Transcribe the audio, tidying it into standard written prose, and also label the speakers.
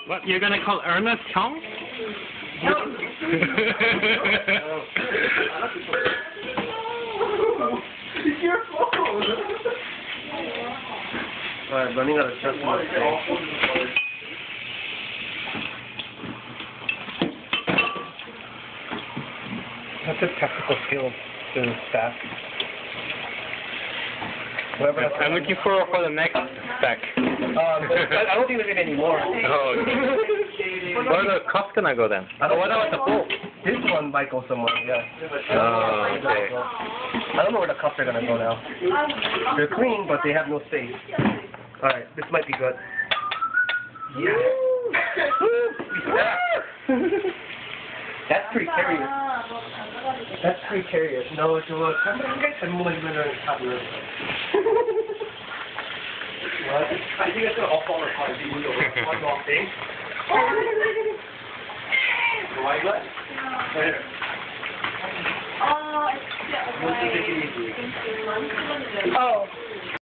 Speaker 1: What, you're gonna call Ernest Chong?
Speaker 2: It's your phone. Alright, running out of customers. That's a technical skill to staff.
Speaker 1: I'm looking for the next spec.
Speaker 2: I don't think there's any more.
Speaker 1: Oh, okay. Where the cups gonna go then? What about the bowl?
Speaker 2: This one might go somewhere, yeah.
Speaker 1: Oh, okay.
Speaker 2: I don't know where the cups are gonna go now. They're clean, but they have no space. Alright, this might be good. Yeah. We stacked. That's precarious. That's precarious. No, it's a little. I think it's gonna all fall apart. One more thing. Why what? Later.
Speaker 3: Oh.